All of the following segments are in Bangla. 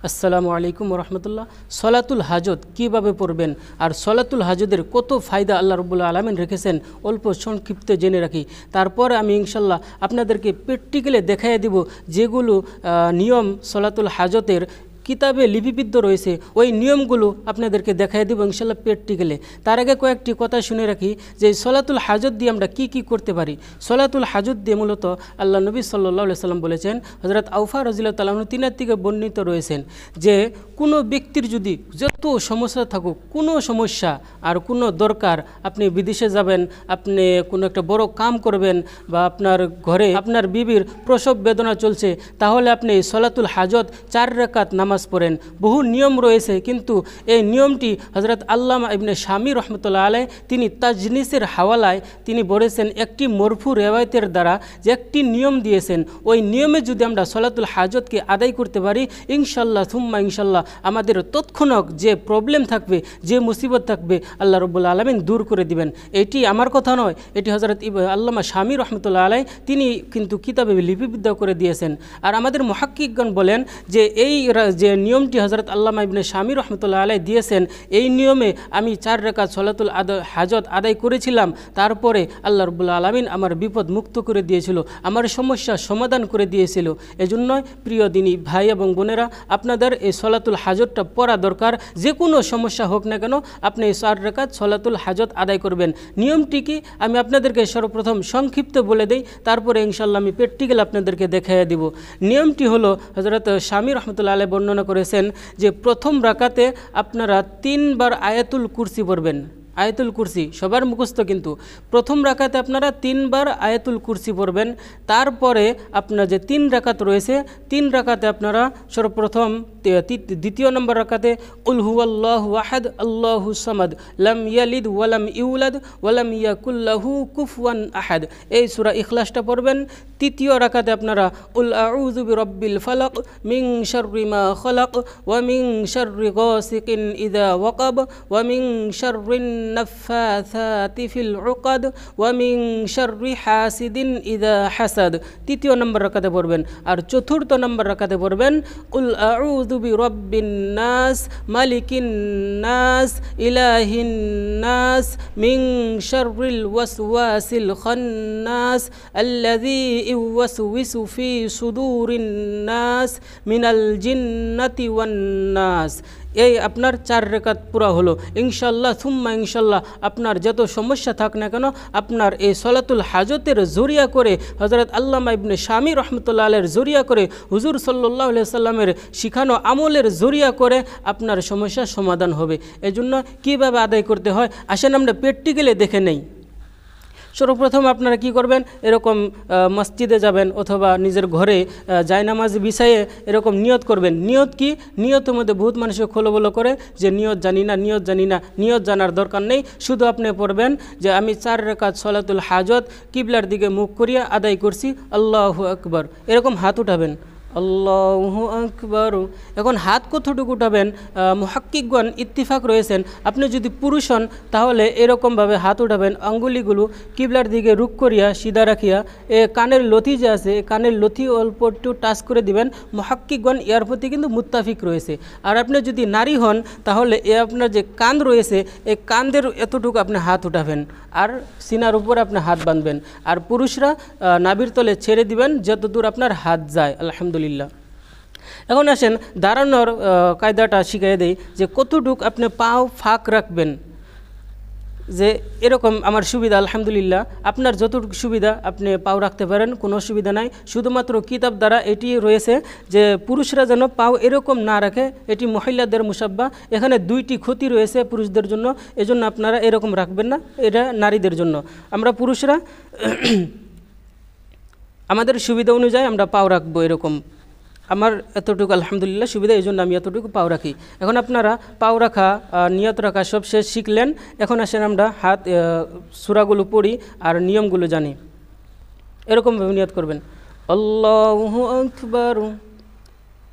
আসসালামু আলাইকুম রহমতুল্লাহ। সলাতুল হাজত কীভাবে পড়বেন আর সলাতুল হাজতের কত ফায়দা আল্লাহ রব্বুল আলামিন রেখেছেন অল্প সংক্ষিপ্ত জেনে রাখি। তারপর আমি ইনশাল্লাহ আপনাদেরকে প্র্যাকটিক্যালি দেখাইয়ে দিব যেগুলো নিয়ম সলাতুল হাজতের কিতাবে লিপিবদ্ধ রয়েছে, ওই নিয়মগুলো আপনাদেরকে দেখাই দেব ইনশাল্লাহ প্র্যাকটিক্যালে। তার আগে কয়েকটি কথা শুনে রাখি যে সলাতুল হাজত দিয়ে আমরা কি কি করতে পারি। সলাতুল হাজত দিয়ে মূলত আল্লাহ নবী সাল্লাল্লাহু আলাইহি সাল্লাম বলেছেন, হযরত আউফা রাদিয়াল্লাহু তাআলা আনহু তিনার থেকে বর্ণিত রয়েছেন যে কোনো ব্যক্তির যদি যত সমস্যা থাকুক, কোনো সমস্যা আর কোনো দরকার, আপনি বিদেশে যাবেন, আপনি কোনো একটা বড় কাম করবেন, বা আপনার ঘরে আপনার বিবির প্রসব বেদনা চলছে, তাহলে আপনি সলাতুল হাজত 4 রাকাত নামাজ পড়েন। বহু নিয়ম রয়েছে, কিন্তু এই নিয়মটি হযরত আল্লামা ইবনে শামী রহমতুল্লাহ আলাইহি তিনি তাজনিসের হাওয়ালায় তিনি বলেছেন একটি মরফু রেওয়ায়তের দ্বারা যে একটি নিয়ম দিয়েছেন, ওই নিয়মে যদি আমরা সলাতুল হাজতকে আদায় করতে পারি ইনশাল্লাহ সুম্মা ইনশাল্লাহ আমাদের তৎক্ষণাৎ যে প্রবলেম থাকবে, যে মুসিবত থাকবে আল্লাহ রাব্বুল আলামিন দূর করে দিবেন। এটি আমার কথা নয়, এটি হযরত আল্লামা শামী রহমতুল্লাহ আলাইহি তিনি কিন্তু কিতাবে লিপিবদ্ধ করে দিয়েছেন। আর আমাদের মুহাক্কিকগণ বলেন যে এই যে নিয়মটি হযরত আল্লামা ইবনে শামী রহমতুল্লাহ আলাইহি দিয়েছেন, এই নিয়মে আমি 4 রাকাত সলাতুল হাজত আদায় করেছিলাম, তারপরে আল্লাহ রাব্বুল আলামিন আমার বিপদ মুক্ত করে দিয়েছিল, আমার সমস্যা সমাধান করে দিয়েছিল। এজন্যই প্রিয় দিনী ভাই এবং বোনেরা, আপনাদের এই সলাতুল হাজতটা পড়া দরকার। যে কোনো সমস্যা হোক না কেন আপনি এই 4 রাকাত সলাতুল হাজত আদায় করবেন। নিয়মটি কি আমি আপনাদেরকে সর্বপ্রথম সংক্ষিপ্ত বলে দেই, তারপরে ইনশাল্লাহ আমি প্র্যাকটিক্যাল আপনাদেরকে দেখাইয়া দিব। নিয়মটি হলো হযরত শামী রহমতুল্লাহ আলাইহি বর্ণনা করেছেন যে প্রথম রাকাতে আপনারা 3 বার আয়াতুল কুরসি পড়বেন। আয়াতুল কুরসি সবার মুখস্থ, কিন্তু প্রথম রাকাতে আপনারা 3 বার আয়াতুল কুরসি পড়বেন। তারপরে আপনার যে 3 রাকাত রয়েছে, 3 রাকাতে আপনারা সর্বপ্রথম দ্বিতীয় নম্বর রাকাতে কুল হুয়াল্লাহু আহাদ আল্লাহু সামাদ লাম ইয়ালিদ ওয়ালাম ইউলাদ ওয়ালাম ইয়াকুল লাহু কুফুয়ান আহাদ, এই সূরা ইখলাসটা পড়বেন। তৃতীয় রাকাতে আপনারা কুল আউযু বিরাব্বিল ফালাক মিন শাররি মা খালাক ওয়া মিন শাররি গাসিকিন ইযা ওয়াকাব ওয়া মিন শাররিন নাফাসাতি ফিল উকাদ ওয়া মিন শাররি হাসিদিন ইযা হাসাদ, তৃতীয় নম্বর রাকাতে পড়বেন। আর চতুর্থ নম্বর রাকাতে পড়বেন কুল আউযু বিরাব্বিন নাস মালিকিন নাস ইলাহিন নাস মিন শাররিল ওয়াসওয়াসিল খান্নাস আল্লাযী ইউওয়াসউইসু ফি সুদুরিন নাস মিনাল জিন্নাতি ওয়ান নাস। এই আপনার 4 রাকাত পুরা হলো। ইনশাল্লাহ সুম্মা ইনশাল্লাহ আপনার যত সমস্যা থাক না কেন আপনার এই সলাতুল হাজতের জরিয়া করে, হযরত আল্লামা ইবনে শামী রহমতুল্লাহ আলাইহির জরিয়া করে, হুজুর সাল্লাল্লাহু আলাইহি সাল্লামের শিখানো আমলের জরিয়া করে আপনার সমস্যার সমাধান হবে। এজন্য কীভাবে আদায় করতে হয় আসেন আমরা প্র্যাকটিক্যালি দেখে নেই। সর্বপ্রথম আপনারা কি করবেন, এরকম মসজিদে যাবেন অথবা নিজের ঘরে জায়নামাজ বিছাইয়ে এরকম নিয়ত করবেন। নিয়ত কি? নিয়তের মধ্যে বহুত মানুষে খোলবলো করে যে নিয়ত জানি না, নিয়ত জানি না। নিয়ত জানার দরকার নেই, শুধু আপনি পড়বেন যে আমি 4 রাকাত সলাতুল হাজত কিবলার দিকে মুখ করিয়া আদায় করছি, আল্লাহু আকবার, এরকম হাত উঠাবেন, আল্লাহু আকবার। এখন হাত কতটুকু উঠাবেন মুহাক্কিকগণ ইত্তিফাক রয়েছেন, আপনি যদি পুরুষ হন তাহলে এরকমভাবে হাত উঠাবেন, আঙ্গুলিগুলো কিবলার দিকে রুখ করিয়া সিধা রাখিয়া কানের লথি যে আছে কানের লথি অল্প একটু টাচ করে দিবেন। মুহাক্কিকগণ এর প্রতি কিন্তু মুত্তাফিক রয়েছে। আর আপনি যদি নারী হন তাহলে আপনার যে কান রয়েছে এই কানদের এতটুকু আপনি হাত উঠাবেন আর সিনার উপরে আপনি হাত বাঁধবেন। আর পুরুষরা নাভির তলে ছেড়ে দিবেন যতদূর আপনার হাত যায়। আলহামদুলিল্লাহ। এখন আসেন দাঁড়ানোর কায়দাটা শিখিয়ে দেই যে কতটুক আপনি পাও ফাঁক রাখবেন। যে এরকম আমার সুবিধা, আলহামদুলিল্লাহ আপনার যতটুকু সুবিধা আপনি পাও রাখতে পারেন, কোনো অসুবিধা নাই। শুধুমাত্র কিতাব দ্বারা এটি রয়েছে যে পুরুষরা যেন পাও এরকম না রাখে, এটি মহিলাদের মুসাব্বা। এখানে 2টি ক্ষতি রয়েছে পুরুষদের জন্য, এজন্য আপনারা এরকম রাখবেন না, এটা নারীদের জন্য। আমরা পুরুষরা আমাদের সুবিধা অনুযায়ী আমরা পাও রাখবো এরকম। আমার এতটুকু আলহামদুলিল্লাহ সুবিধা, এই জন্য আমি এতটুকু পাও রাখি। এখন আপনারা পাও রাখা, নিয়ত রাখা সব শেষ শিখলেন। এখন আসেন আমরা হাত সূরাগুলো পড়ি আর নিয়মগুলো জানি। এরকমভাবে নিয়ত করবেন, আল্লাহু আকবার,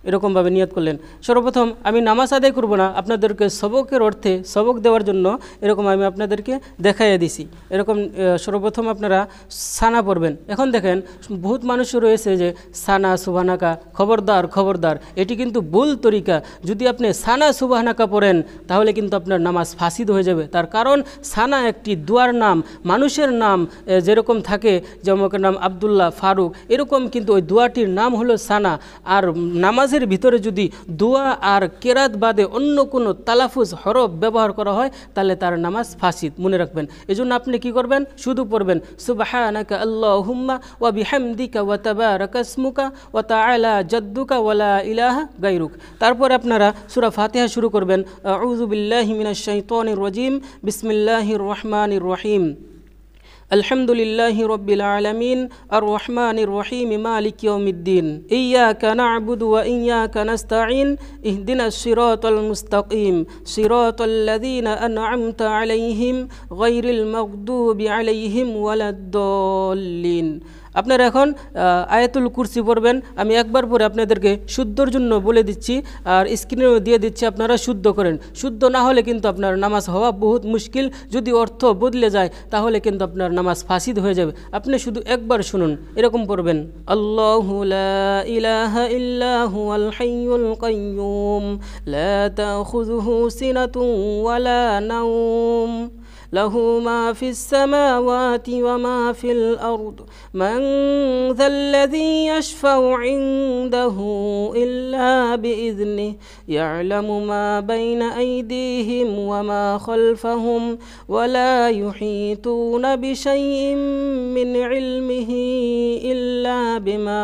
এরকমভাবে নিয়ত করলেন। সর্বপ্রথম আমি নামাজ আদায় করব না, আপনাদেরকে সবকের অর্থে সবক দেওয়ার জন্য এরকম আমি আপনাদেরকে দেখাইয়া দিছি। এরকম সর্বপ্রথম আপনারা সানা পড়বেন। এখন দেখেন বহুত মানুষ রয়েছে যে সানা সুবহানাকা, খবরদার খবরদার, এটি কিন্তু ভুল তরিকা। যদি আপনি সানা সুবহানাকা পড়েন তাহলে কিন্তু আপনার নামাজ ফাসিদ হয়ে যাবে। তার কারণ সানা একটি দুয়ার নাম, মানুষের নাম যেরকম থাকে, যেমন নাম আবদুল্লাহ, ফারুক, এরকম কিন্তু ওই দোয়াটির নাম হলো সানা। আর নামাজের ভিতরে যদি দোয়া আর কেরাত বাদে অন্য কোনো তালাফুজ হরফ ব্যবহার করা হয় তাহলে তার নামাজ ফাসিদ, মনে রাখবেন। এজন্য আপনি কি করবেন, শুধু পড়বেন সুবহানাকা আল্লাহুম্মা ওয়া বিহামদিকা ওয়া তাবারাকা ইসমুকা ওয়া তাআলা জাদ্দুকা ওয়া লা ইলাহা গায়রুক। তারপর আপনারা সূরা ফাতিহা শুরু করবেন, আউযু বিল্লাহি মিনাশ শাইতানির রাজিম, বিসমিল্লাহির রহমানির রহিম, আলহামদুলিল্লাহি রাব্বিল আলামিন, আর রহমানির রহিম, মালিক ইয়াউমিদ্দিন, ইয়্যাকা না'বুদু ওয়া ইয়্যাকা নাস্তাঈন, ইহদিনাস সিরাতাল মুস্তাকিম, সিরাতাল লাযীনা আন'আমতা আলাইহিম গায়রিল মাগদুবি আলাইহিম ওয়ালাদ-দাল্লিন। আপনারা এখন আয়াতুল কুরসি পড়বেন। আমি একবার পরে আপনাদেরকে শুদ্ধর জন্য বলে দিচ্ছি আর স্ক্রিনেও দিয়ে দিচ্ছি, আপনারা শুদ্ধ করেন। শুদ্ধ না হলে কিন্তু আপনার নামাজ হওয়া বহুত মুশকিল। যদি অর্থ বদলে যায় তাহলে কিন্তু আপনার নামাজ ফাসিদ হয়ে যাবে। আপনি শুধু একবার শুনুন, এরকম পড়বেন, আল্লাহু লা ইলাহা ইল্লা হুয়াল হাইয়ুল কাইয়্যুম, লা তাখুযুহু সিনাতুন ওয়ালা নাওম, লাহু মা ফিস সামাওয়াতি ওয়া মা ফিল আরদ, মান যাল্লাযী ইয়াশফাউ ইনদাহু ইল্লা বিইযনিহি, ইয়ালামু মা বাইনা আইদিহিম ওয়া মা খালফাহুম, ওয়া লা ইউহীতুনা বিশাইইন মিন ইলমিহি ইল্লা বিমা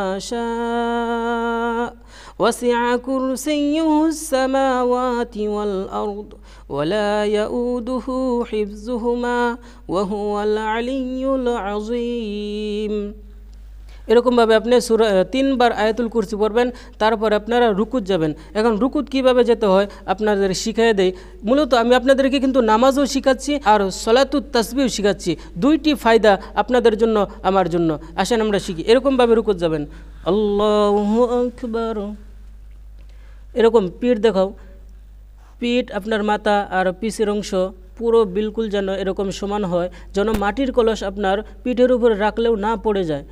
শাআ, ওয়াসি'a কুরসিয়্যুহু আস-সামাওয়াতি ওয়াল আরদ, ওয়ালা ইয়াউদুহু হিফযুহুমা ওয়া হুয়াল আলিয়্যুল আযীম। এরকমভাবে আপনি তিনবার আয়াতুল কুরসি পড়বেন। তারপর আপনারা রুকুত যাবেন। এখন রুকুত কিভাবে যেতে হয় আপনাদের শিখিয়ে দেই। মূলত আমি আপনাদেরকে কিন্তু নামাজও শিখাচ্ছি আর সলাতুত তাসবিহও শিখাচ্ছি। দুইটি ফায়দা আপনাদের জন্য, আমার জন্য। আসেন আমরা শিখি। এরকমভাবে রুকুত যাবেন, আল্লাহু আকবার, এরকম পিঠ দেখাও, পিঠ আপনার মাথা আর পিছের অংশ পুরো বিলকুল যেন এরকম সমান হয়, যেন মাটির কলস আপনার পিঠের উপরে রাখলেও না পড়ে যায়,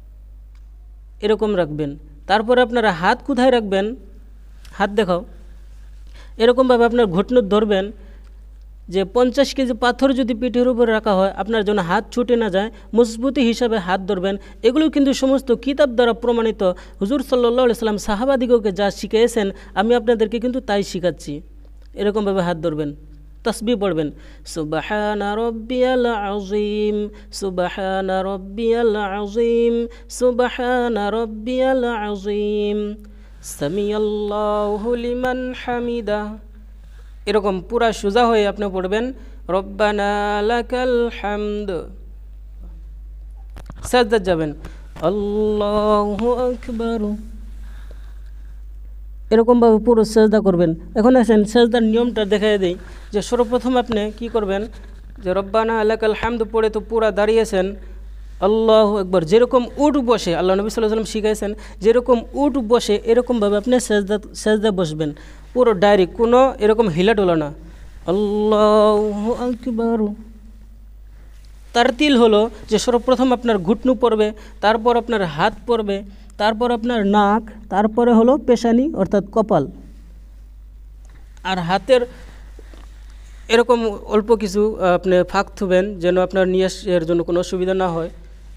এরকম রাখবেন। তারপরে আপনারা হাত কোথায় রাখবেন, হাত দেখাও, এরকমভাবে আপনার ঘুটনো ধরবেন। যে 50 কেজি পাথর যদি পিঠের উপরে রাখা হয় আপনার জন্য হাত ছুটে না যায়, মজবুতি হিসাবে হাত ধরবেন। এগুলো কিন্তু সমস্ত কিতাব দ্বারা প্রমাণিত। হুজুর সাল্লাল্লাহু আলাইহি সাল্লাম সাহাবাদিগকে যা শিখিয়েছেন আমি আপনাদেরকে কিন্তু তাই শিখাচ্ছি। এরকমভাবে হাত ধরবেন, তাসবিহ পড়বেন, সুবহানা রাব্বিয়াল আযীম, সুবহানা রাব্বিয়াল আযীম, সুবহানা রাব্বিয়াল আযীম, সামিআল্লাহু লিমান হামিদা। এরকম পুরা সোজা হয়ে আপনি পড়বেন, রব্বানা লাকাল হামদ। সাজদা যাবেন, আল্লাহু আকবার, এরকমভাবে পুরো সাজদা করবেন। এখন আসেন সাজদার নিয়মটা দেখাই দেই। যে সর্বপ্রথম আপনি কি করবেন, যে রব্বানা লাকাল হামদ পড়ে তো পুরা দাঁড়িয়েছেন, আল্লাহু আকবার, যেরকম উঠ বসে আল্লাহ নবী সাল্লাল্লাহু আলাইহি ওয়াসাল্লাম শিখাইছেন, যেরকম উঠ বসে এরকমভাবে আপনি সাজদা বসবেন, পুরো ডাইরেক্ট, কোনো এরকম হিলাডোলা না। আল্লাহু আকবার। তারতিল হলো যে সর্বপ্রথম আপনার ঘুটনু পড়বে, তারপর আপনার হাত পড়বে, তারপর আপনার নাক, তারপরে হলো পেশানি অর্থাৎ কপাল, আর হাতের এরকম অল্প কিছু আপনি ফাঁক থুবেন যেন আপনার নিঃশ্বাসের জন্য কোনো অসুবিধা না হয়।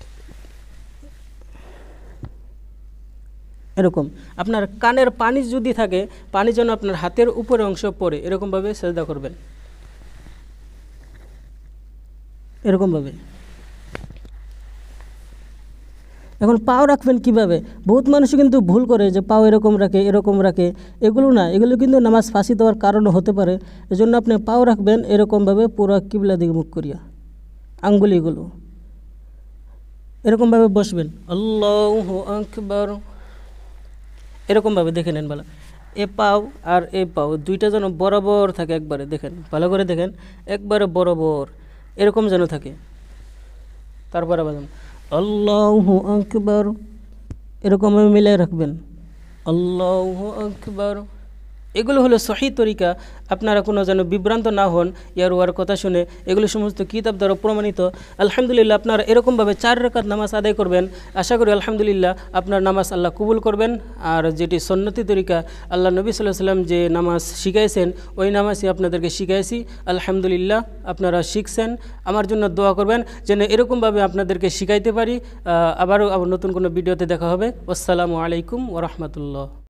এরকম আপনার কানের পানি যদি থাকে, পানি যেন আপনার হাতের উপরে অংশ পড়ে, এরকমভাবে সেজদা করবেন, এরকমভাবে। এখন পাও রাখবেন কিভাবে? বহুত মানুষ কিন্তু ভুল করে যে পাও এরকম রাখে, এরকম রাখে। এগুলো না, এগুলো কিন্তু নামাজ ফাঁসি দেওয়ার কারণও হতে পারে। এজন্য আপনি পাও রাখবেন এরকমভাবে পুরো কিবলা দিকে মুখ করিয়া, আঙ্গুলিগুলো এরকমভাবে বসবেন, আল্লাহু আকবার, এরকমভাবে দেখে নেন ভালো। এ পাও আর এ পাও দুইটা যেন বরাবর থাকে, একবারে দেখেন, ভালো করে দেখেন, একবারে বরাবর এরকম যেন থাকে। তারপরে আবার আল্লাহু আকবার, এরকমভাবে মিলিয়ে রাখবেন, আল্লাহু আকবার। এগুলো হলো সহি তরিকা। আপনারা কোনো যেন বিভ্রান্ত না হন ইয়ার ওয়ার কথা শুনে, এগুলো সমস্ত কিতাব দ্বারা প্রমাণিত। আলহামদুলিল্লাহ, আপনারা এরকমভাবে 4 রাকাত নামাজ আদায় করবেন। আশা করি আলহামদুলিল্লাহ আপনার নামাজ আল্লাহ কবুল করবেন। আর যেটি সুন্নতি তরিকা, আল্লাহ নবী সাল্লাল্লাহু আলাইহি ওয়াসাল্লাম যে নামাজ শিখাইছেন ওই নামাজই আপনাদেরকে শিখাইছি। আলহামদুলিল্লাহ আপনারা শিখছেন। আমার জন্য দোয়া করবেন যেন এরকমভাবে আপনাদেরকে শিখাইতে পারি। আবারও নতুন কোনো ভিডিওতে দেখা হবে। আসসালামু আলাইকুম ওয়া রাহমাতুল্লাহ।